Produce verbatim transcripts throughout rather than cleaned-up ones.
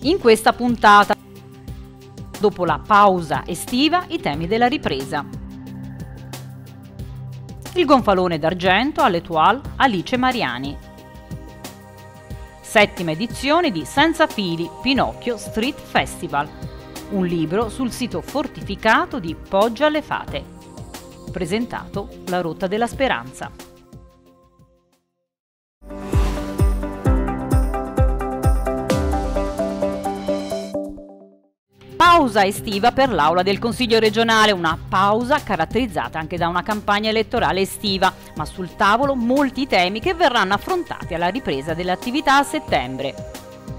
In questa puntata, dopo la pausa estiva, i temi della ripresa. Il gonfalone d'argento all'Étoile Alice Mariani. Settima edizione di Senza fili Pinocchio Street Festival, un libro sul sito fortificato di Poggio alle Fate. Presentato La Rotta della Speranza. Pausa estiva per l'Aula del Consiglio regionale, una pausa caratterizzata anche da una campagna elettorale estiva, ma sul tavolo molti temi che verranno affrontati alla ripresa delle attività a settembre.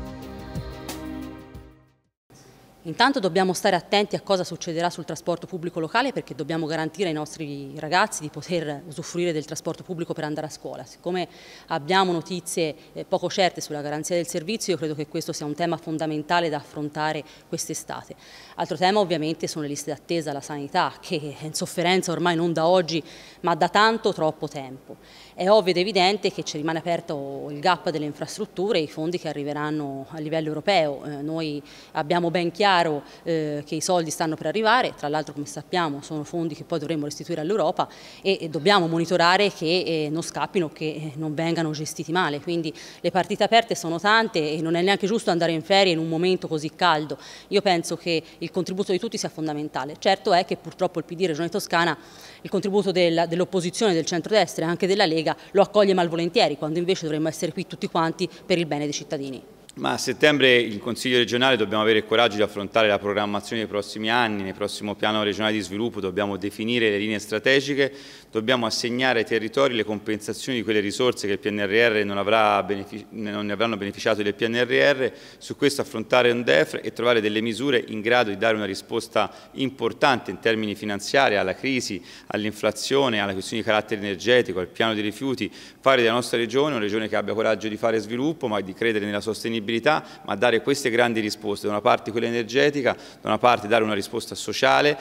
Intanto dobbiamo stare attenti a cosa succederà sul trasporto pubblico locale, perché dobbiamo garantire ai nostri ragazzi di poter usufruire del trasporto pubblico per andare a scuola. Siccome abbiamo notizie eh, poco certe sulla garanzia del servizio, io credo che questo sia un tema fondamentale da affrontare quest'estate. Altro tema ovviamente sono le liste d'attesa alla sanità, che è in sofferenza ormai non da oggi ma da tanto troppo tempo. È ovvio ed evidente che ci rimane aperto il gap delle infrastrutture e i fondi che arriveranno a livello europeo. Eh, noi abbiamo ben chiaro Eh, che i soldi stanno per arrivare, tra l'altro come sappiamo sono fondi che poi dovremo restituire all'Europa e, e dobbiamo monitorare che eh, non scappino, che eh, non vengano gestiti male, quindi le partite aperte sono tante e non è neanche giusto andare in ferie in un momento così caldo. Io penso che il contributo di tutti sia fondamentale. Certo è che purtroppo il P D Regione Toscana il contributo del, dell'opposizione, del centrodestra e anche della Lega lo accoglie malvolentieri, quando invece dovremmo essere qui tutti quanti per il bene dei cittadini. Ma a settembre il Consiglio regionale dobbiamo avere il coraggio di affrontare la programmazione dei prossimi anni, nel prossimo piano regionale di sviluppo dobbiamo definire le linee strategiche, dobbiamo assegnare ai territori le compensazioni di quelle risorse che il P N R R non, avrà non ne avranno beneficiato del P N R R, su questo affrontare un D E F e trovare delle misure in grado di dare una risposta importante in termini finanziari alla crisi, all'inflazione, alla questione di carattere energetico, al piano dei rifiuti, fare della nostra regione una regione che abbia coraggio di fare sviluppo ma di credere nella sostenibilità, ma dare queste grandi risposte, da una parte quella energetica, da una parte dare una risposta sociale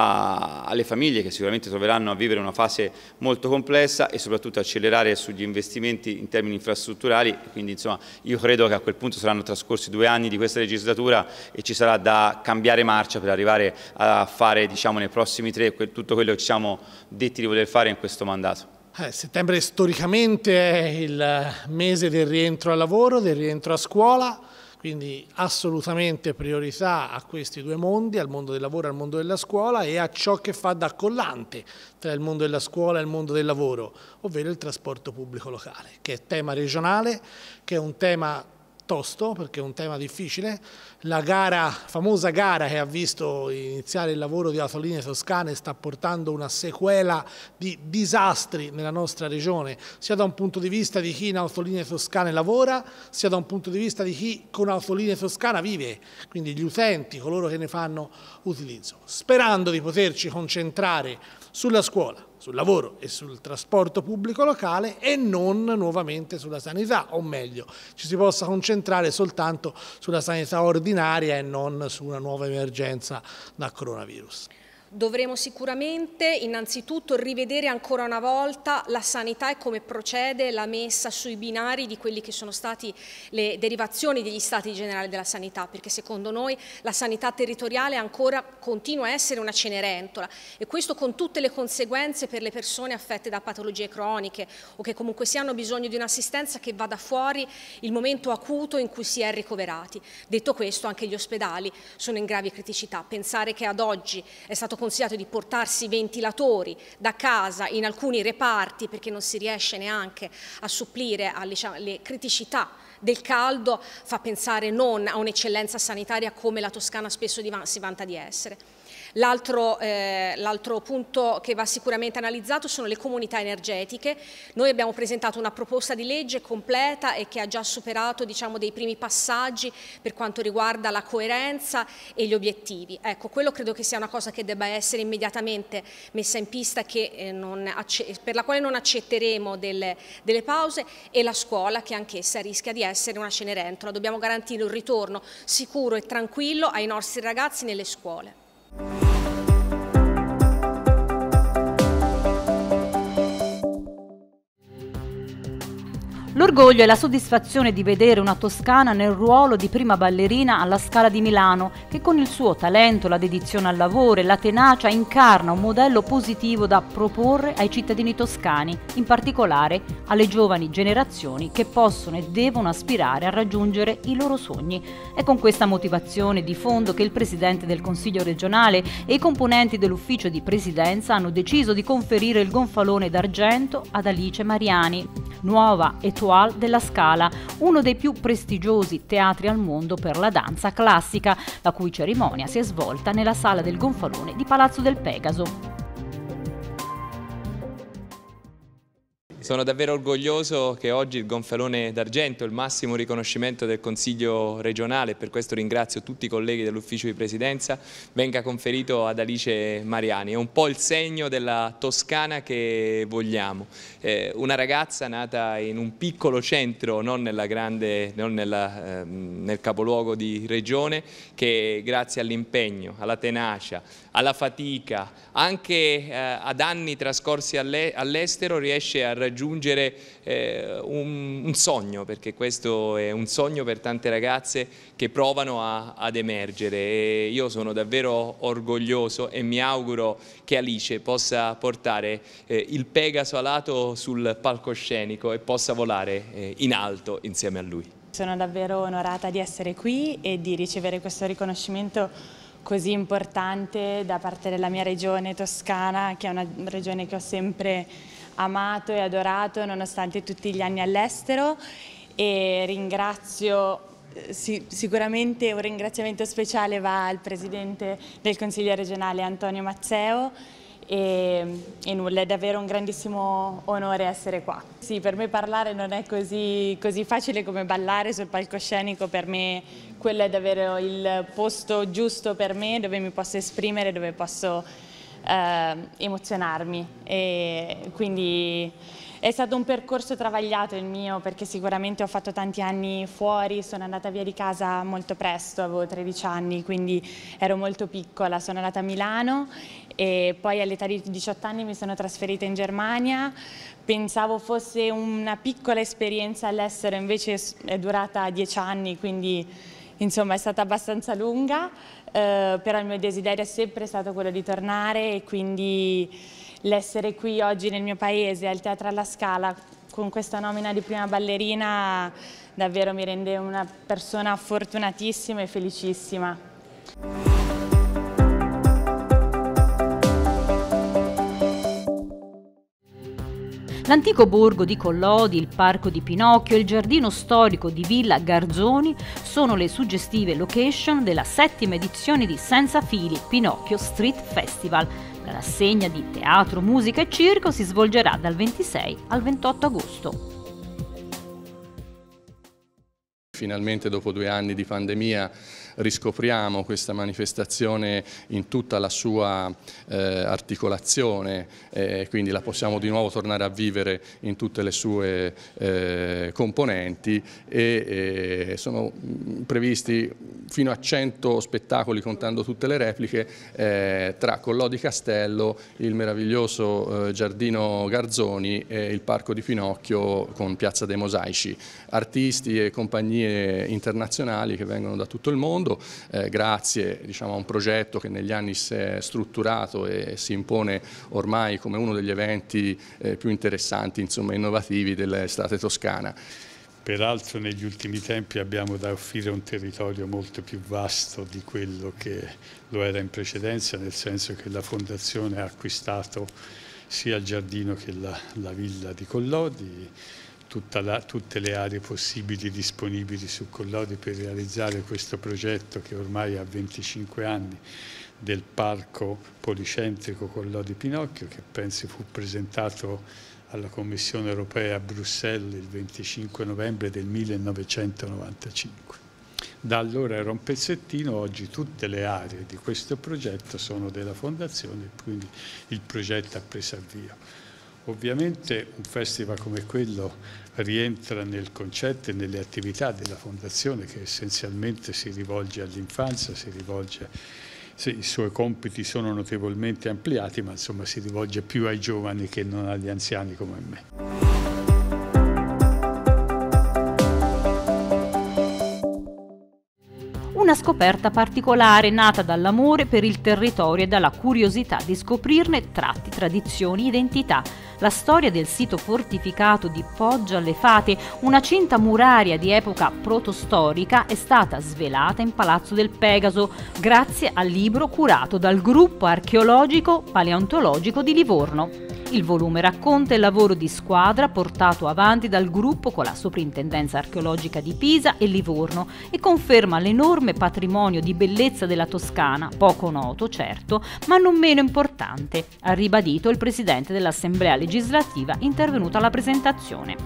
a, alle famiglie che sicuramente troveranno a vivere una fase molto complessa e soprattutto accelerare sugli investimenti in termini infrastrutturali. Quindi insomma io credo che a quel punto saranno trascorsi due anni di questa legislatura e ci sarà da cambiare marcia per arrivare a fare, diciamo, nei prossimi tre tutto quello che ci siamo detti di voler fare in questo mandato. Eh, settembre storicamente è il mese del rientro al lavoro, del rientro a scuola, quindi assolutamente priorità a questi due mondi, al mondo del lavoro e al mondo della scuola, e a ciò che fa da collante tra il mondo della scuola e il mondo del lavoro, ovvero il trasporto pubblico locale, che è tema regionale, che è un tema tosto perché è un tema difficile. La gara, famosa gara che ha visto iniziare il lavoro di Autolinee Toscane sta portando una sequela di disastri nella nostra regione, sia da un punto di vista di chi in Autolinee Toscane lavora, sia da un punto di vista di chi con Autolinee Toscana vive, quindi gli utenti, coloro che ne fanno utilizzo. Sperando di poterci concentrare sulla scuola, sul lavoro e sul trasporto pubblico locale e non nuovamente sulla sanità, o meglio, ci si possa concentrare soltanto sulla sanità ordinaria e non su una nuova emergenza da coronavirus. Dovremo sicuramente innanzitutto rivedere ancora una volta la sanità e come procede la messa sui binari di quelli che sono stati le derivazioni degli stati generali della sanità, perché secondo noi la sanità territoriale ancora continua a essere una cenerentola e questo con tutte le conseguenze per le persone affette da patologie croniche o che comunque si hanno bisogno di un'assistenza che vada fuori il momento acuto in cui si è ricoverati. Detto questo, anche gli ospedali sono in gravi criticità. Pensare che ad oggi è stato consigliato di portarsi ventilatori da casa in alcuni reparti perché non si riesce neanche a supplire alle, diciamo, alle criticità del caldo fa pensare non a un'eccellenza sanitaria come la Toscana spesso si vanta di essere. L'altro eh, l'altro punto che va sicuramente analizzato sono le comunità energetiche. Noi abbiamo presentato una proposta di legge completa e che ha già superato, diciamo, dei primi passaggi per quanto riguarda la coerenza e gli obiettivi. Ecco, quello credo che sia una cosa che debba essere immediatamente messa in pista, che, eh, non per la quale non accetteremo delle, delle pause, e la scuola, che anch'essa rischia di essere una cenerentola. Dobbiamo garantire un ritorno sicuro e tranquillo ai nostri ragazzi nelle scuole. L'orgoglio è la soddisfazione di vedere una toscana nel ruolo di prima ballerina alla Scala di Milano, che con il suo talento, la dedizione al lavoro e la tenacia incarna un modello positivo da proporre ai cittadini toscani, in particolare alle giovani generazioni che possono e devono aspirare a raggiungere i loro sogni. È con questa motivazione di fondo che il Presidente del Consiglio regionale e i componenti dell'Ufficio di Presidenza hanno deciso di conferire il Gonfalone d'argento ad Alice Mariani, nuova étoile della Scala, uno dei più prestigiosi teatri al mondo per la danza classica, la cui cerimonia si è svolta nella Sala del Gonfalone di Palazzo del Pegaso. Sono davvero orgoglioso che oggi il Gonfalone d'argento, il massimo riconoscimento del Consiglio regionale, e per questo ringrazio tutti i colleghi dell'Ufficio di Presidenza, venga conferito ad Alice Mariani. È un po' il segno della Toscana che vogliamo. Eh, una ragazza nata in un piccolo centro, non, nella grande, non nella, eh, nel capoluogo di regione, che grazie all'impegno, alla tenacia, alla fatica, anche eh, ad anni trascorsi all'estero riesce a raggiungere eh, un, un sogno, perché questo è un sogno per tante ragazze che provano a, ad emergere, e io sono davvero orgoglioso e mi auguro che Alice possa portare eh, il Pegaso alato sul palcoscenico e possa volare eh, in alto insieme a lui. Sono davvero onorata di essere qui e di ricevere questo riconoscimento così importante da parte della mia regione toscana, che è una regione che ho sempre amato e adorato nonostante tutti gli anni all'estero, e ringrazio sicuramente un ringraziamento speciale va al Presidente del Consiglio regionale Antonio Mazzeo. E, e nulla, è davvero un grandissimo onore essere qua. Sì, per me parlare non è così, così facile come ballare sul palcoscenico. Per me quello è davvero il posto giusto per me, dove mi posso esprimere, dove posso eh, emozionarmi, e quindi è stato un percorso travagliato il mio, perché sicuramente ho fatto tanti anni fuori, sono andata via di casa molto presto, avevo tredici anni, quindi ero molto piccola. Sono andata a Milano e poi all'età di diciotto anni mi sono trasferita in Germania. Pensavo fosse una piccola esperienza all'estero, invece è durata dieci anni, quindi insomma è stata abbastanza lunga, eh, però il mio desiderio è sempre stato quello di tornare, e quindi l'essere qui oggi nel mio paese, al Teatro alla Scala, con questa nomina di prima ballerina, davvero mi rende una persona fortunatissima e felicissima. L'antico borgo di Collodi, il parco di Pinocchio e il giardino storico di Villa Garzoni sono le suggestive location della settima edizione di Senza Fili Pinocchio Street Festival. La rassegna di teatro, musica e circo si svolgerà dal ventisei al ventotto agosto. Finalmente, dopo due anni di pandemia, riscopriamo questa manifestazione in tutta la sua eh, articolazione, eh, quindi la possiamo di nuovo tornare a vivere in tutte le sue eh, componenti, e eh, sono previsti fino a cento spettacoli, contando tutte le repliche, eh, tra Collodi Castello, il meraviglioso eh, giardino Garzoni e il parco di Pinocchio con Piazza dei Mosaici. Artisti e compagnie internazionali che vengono da tutto il mondo, eh, grazie diciamo, a un progetto che negli anni si è strutturato e si impone ormai come uno degli eventi eh, più interessanti, insomma, innovativi dell'estate toscana. Peraltro negli ultimi tempi abbiamo da offrire un territorio molto più vasto di quello che lo era in precedenza, nel senso che la Fondazione ha acquistato sia il giardino che la, la villa di Collodi, tutta la, tutte le aree possibili disponibili su Collodi per realizzare questo progetto che ormai ha venticinque anni, del parco policentrico Collodi Pinocchio, che pensi fu presentato alla Commissione europea a Bruxelles il venticinque novembre del millenovecentonovantacinque. Da allora era un pezzettino, oggi tutte le aree di questo progetto sono della Fondazione, quindi il progetto ha preso avvio. Ovviamente un festival come quello rientra nel concetto e nelle attività della Fondazione, che essenzialmente si rivolge all'infanzia, si rivolge, sì, i suoi compiti sono notevolmente ampliati, ma insomma si rivolge più ai giovani che non agli anziani come me. una scoperta particolare nata dall'amore per il territorio e dalla curiosità di scoprirne tratti, tradizioni, identità. La storia del sito fortificato di Poggio alle Fate, una cinta muraria di epoca protostorica, è stata svelata in Palazzo del Pegaso grazie al libro curato dal gruppo archeologico paleontologico di Livorno. Il volume racconta il lavoro di squadra portato avanti dal gruppo con la Soprintendenza Archeologica di Pisa e Livorno e conferma l'enorme patrimonio di bellezza della Toscana, poco noto certo, ma non meno importante, ha ribadito il presidente dell'Assemblea legislativa intervenuto alla presentazione.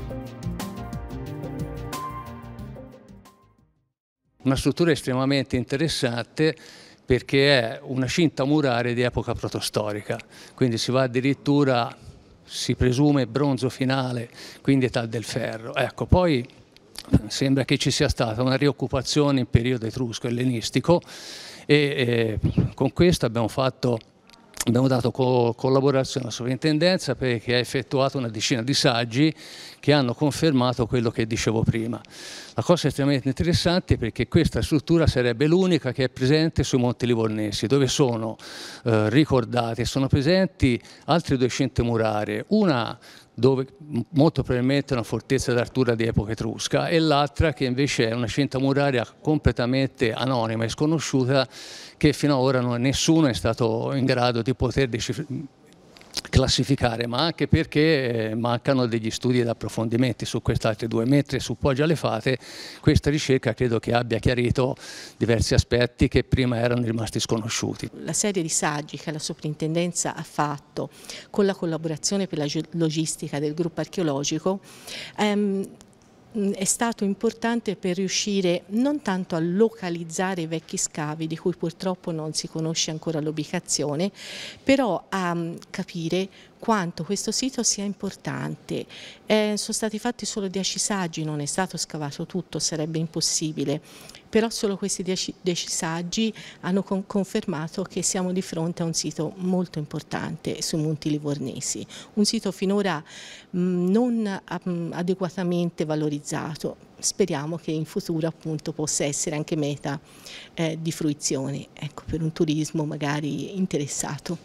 Una struttura estremamente interessante perché è una cinta muraria di epoca protostorica, quindi si va addirittura, si presume, bronzo finale, quindi età del ferro. Ecco, poi sembra che ci sia stata una rioccupazione in periodo etrusco e ellenistico e eh, con questo abbiamo fatto Abbiamo dato co collaborazione alla sovrintendenza perché ha effettuato una decina di saggi che hanno confermato quello che dicevo prima. La cosa estremamente interessante è perché questa struttura sarebbe l'unica che è presente sui Monti Livornesi, dove sono eh, ricordate, sono presenti altre due cinte murarie, una dove molto probabilmente è una fortezza d'Artura di epoca etrusca e l'altra che invece è una cinta muraria completamente anonima e sconosciuta che fino ad ora non, nessuno è stato in grado di poter classificare, ma anche perché mancano degli studi ed approfondimenti su queste altre due, mentre su Poggio alle Fate questa ricerca credo che abbia chiarito diversi aspetti che prima erano rimasti sconosciuti. La serie di saggi che la Soprintendenza ha fatto con la collaborazione per la logistica del gruppo archeologico ehm, è stato importante per riuscire non tanto a localizzare i vecchi scavi di cui purtroppo non si conosce ancora l'ubicazione, però a capire quanto questo sito sia importante. Eh, sono stati fatti solo dieci saggi, non è stato scavato tutto, sarebbe impossibile, però solo questi dieci, dieci saggi hanno con, confermato che siamo di fronte a un sito molto importante sui Monti Livornesi, un sito finora mh, non mh, adeguatamente valorizzato. Speriamo che in futuro appunto possa essere anche meta eh, di fruizione, ecco, per un turismo magari interessato.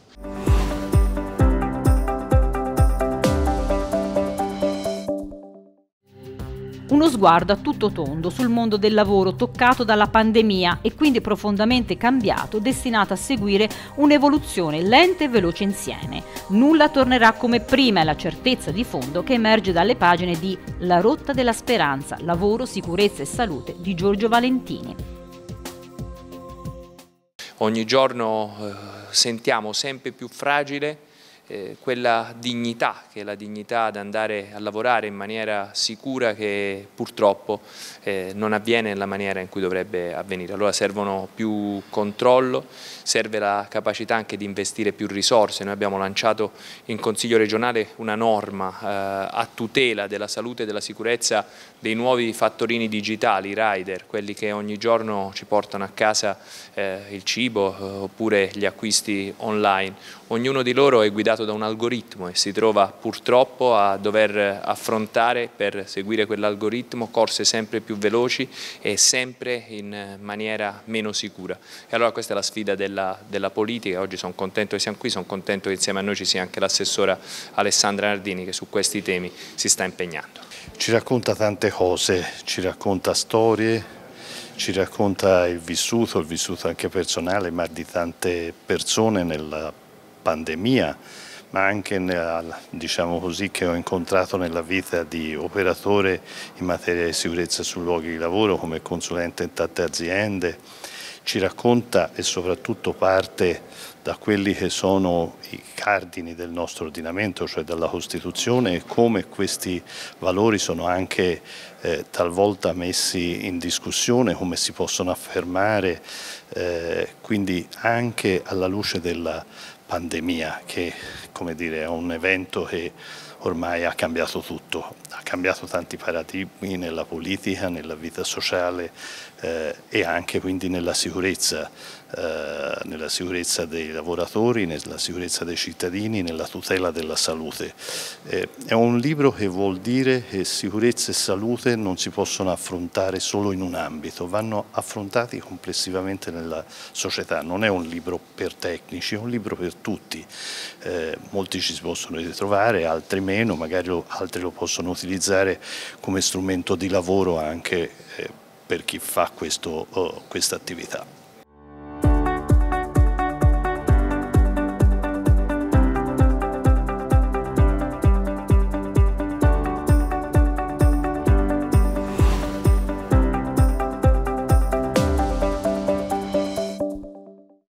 Uno sguardo a tutto tondo sul mondo del lavoro toccato dalla pandemia e quindi profondamente cambiato, destinato a seguire un'evoluzione lenta e veloce insieme. Nulla tornerà come prima, è la certezza di fondo che emerge dalle pagine di La rotta della speranza, lavoro, sicurezza e salute di Giorgio Valentini. Ogni giorno eh, sentiamo sempre più fragile Eh, quella dignità, che è la dignità di andare a lavorare in maniera sicura, che purtroppo eh, non avviene nella maniera in cui dovrebbe avvenire. Allora servono più controllo, serve la capacità anche di investire più risorse. Noi abbiamo lanciato in Consiglio regionale una norma eh, a tutela della salute e della sicurezza dei nuovi fattorini digitali, i rider, quelli che ogni giorno ci portano a casa eh, il cibo eh, oppure gli acquisti online. Ognuno di loro è guidato da un algoritmo e si trova purtroppo a dover affrontare, per seguire quell'algoritmo, corse sempre più veloci e sempre in maniera meno sicura. E allora questa è la sfida della, della politica. Oggi sono contento che siamo qui, sono contento che insieme a noi ci sia anche l'assessora Alessandra Nardini che su questi temi si sta impegnando. Ci racconta tante cose, ci racconta storie, ci racconta il vissuto, il vissuto anche personale, ma di tante persone nella pandemia, ma anche nella, diciamo così, che ho incontrato nella vita di operatore in materia di sicurezza sui luoghi di lavoro come consulente in tante aziende. Ci racconta e soprattutto parte da quelli che sono i cardini del nostro ordinamento, cioè dalla Costituzione, e come questi valori sono anche eh, talvolta messi in discussione, come si possono affermare, eh, quindi anche alla luce della pandemia, che, come dire, è un evento che ormai ha cambiato tutto, ha cambiato tanti paradigmi nella politica, nella vita sociale eh, e anche quindi nella sicurezza, eh, nella sicurezza dei lavoratori, nella sicurezza dei cittadini, nella tutela della salute. Eh, è un libro che vuol dire che sicurezza e salute non si possono affrontare solo in un ambito, vanno affrontati complessivamente nella società. Non è un libro per tecnici, è un libro per tutti. Eh, molti ci si possono ritrovare, altri meno, magari lo, altri lo possono utilizzare come strumento di lavoro anche eh, per chi fa questa attività.